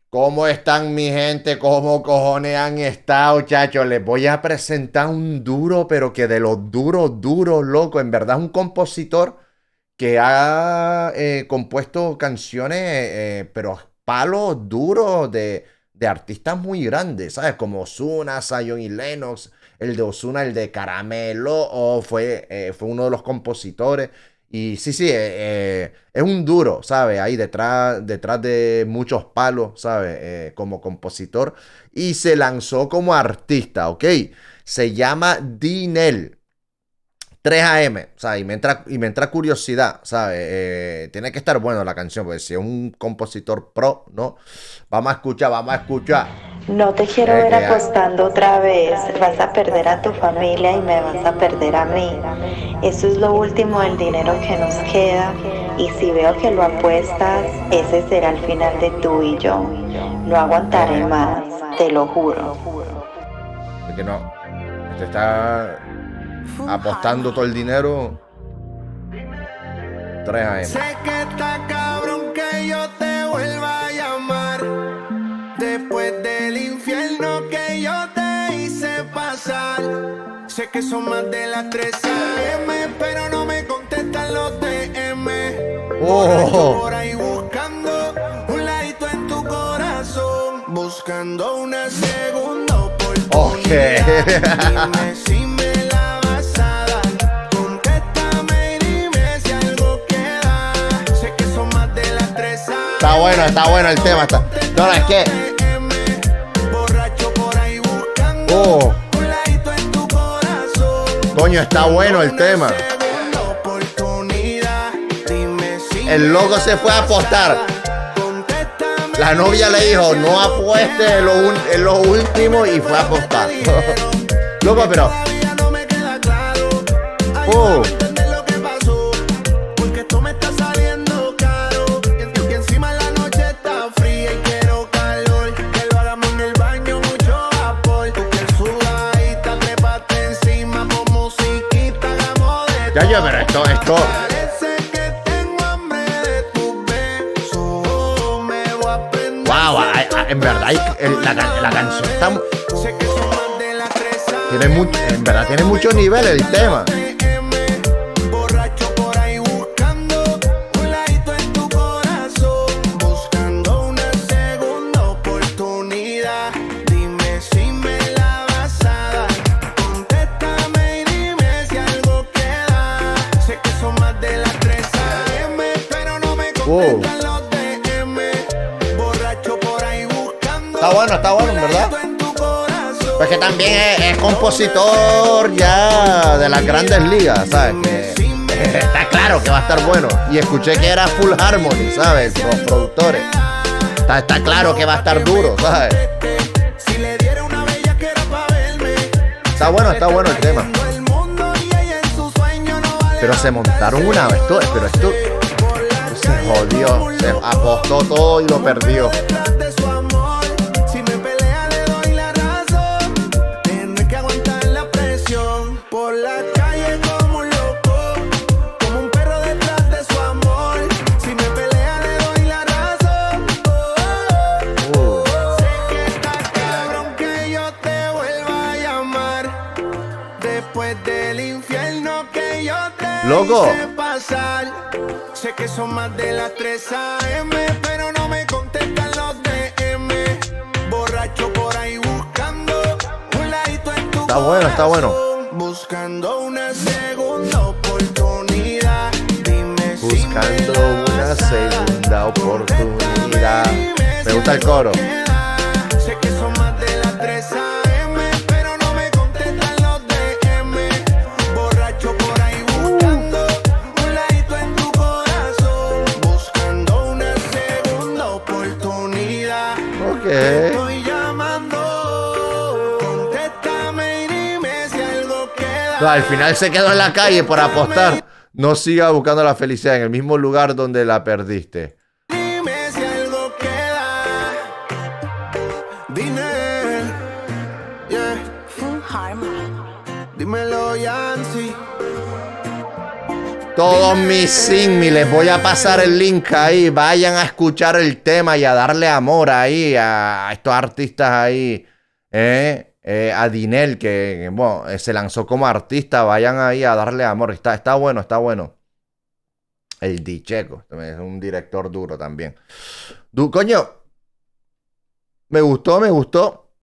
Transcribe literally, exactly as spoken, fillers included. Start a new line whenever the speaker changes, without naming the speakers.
¿Cómo están mi gente? ¿Cómo cojones han estado, chachos? Les voy a presentar un duro, pero que de los duros, duros, loco. En verdad, un compositor que ha eh, compuesto canciones, eh, pero palos duros de, de artistas muy grandes, ¿sabes? Como Ozuna, Zion y Lennox. El de Ozuna, el de Caramelo, o fue, eh, fue uno de los compositores. Y sí, sí, eh, eh, es un duro, ¿sabes? Ahí detrás, detrás de muchos palos, ¿sabes? Eh, como compositor. Y se lanzó como artista, ¿ok? Se llama Dinel. tres A M, o sea, y me entra, y me entra curiosidad, ¿sabes? Eh, tiene que estar bueno la canción, porque si es un compositor pro, ¿no? Vamos a escuchar, vamos a escuchar.
No te quiero
Eh,
ver
que, ah,
apostando otra vez. Vas a perder a tu familia y me vas a perder a mí. Eso es lo último del dinero que nos queda. Y si veo que lo apuestas, ese será el final de tú y yo. No aguantaré más, te lo juro.
que no, te está apostando todo el dinero. tres A M.
Sé que está cabrón que yo te vuelva a llamar después del infierno que yo te hice pasar. Sé que son más de las tres A M, pero no me contestan los D M.
Oh.
Por ahí buscando un ladito en tu corazón, buscando una segunda oportunidad.
Ok.
Dime si me la vas a dar. Contéstame y dime si algo queda. Sé que son más de las tres A M.
Está bueno, está bueno el tema. Está... No, no, es que.
Borracho por ahí buscando
Oh.
un ladito en tu corazón.
Coño, está bueno el tema. El loco se fue a apostar. La novia le dijo, no apueste en lo, un- en lo último, y fue a apostar. Loco, pero. Oh. Ya, ya, pero esto, esto. Wow, ay, ay, en verdad, hay- el- la, can- la canción está. mu- Tiene mucho, en verdad, tiene mucho nivel el tema.
Borracho por ahí buscando un ladito en tu corazón, buscando una segunda oportunidad. Dime si me la vas a dar. Contéstame y dime si algo queda. Sé que son más de las tres A M, pero no me
Wow.
contestan los D M. Borracho por ahí buscando.
Está bueno, está bueno, en verdad. Pues que también es, es compositor ya de las grandes ligas, ¿sabes? Que, eh, está claro que va a estar bueno. Y escuché que era Full Harmony, ¿sabes? Los productores. Está, está claro que va a estar duro, ¿sabes? Está bueno, está bueno el tema. Pero se montaron una vez, esto, pero esto se jodió, se apostó todo y lo perdió.
Por la calle como un loco, como un perro detrás de su amor. Si me pelea le doy la razón. Oh,
Uh.
sé que está cabrón que yo te vuelva a llamar después del infierno que yo te
Loco.
hice pasar. Sé que son más de las tres A M, pero no me contestan los D M. Borracho por ahí buscando un ladito en tu
Está bueno, está bueno.
corazón. Buscando una segunda oportunidad. Dime si
Buscando
me la
una
vas a dar.
segunda oportunidad. Me gusta el coro.
Sé que son más de las tres A M, pero no me contestan los D M. Borracho por ahí buscando un ladito en tu corazón. Buscando una segunda oportunidad.
Ok.
Estoy llamando. Contéstame y dime si algo queda.
No, al final se quedó en la calle por apostar. No siga buscando la felicidad en el mismo lugar donde la perdiste.
Dime si algo queda. Dinero, yeah.
Full Harmony.
Dímelo, Yancy.
Todos mis Sinmi, les voy a pasar el link ahí. Vayan a escuchar el tema y a darle amor ahí a, a estos artistas ahí. Eh, eh, a Dinel, que, que, bueno, eh, se lanzó como artista. Vayan ahí a darle amor. Está, está bueno, está bueno. El Dicheco, es un director duro también. Du, coño, me gustó, me gustó.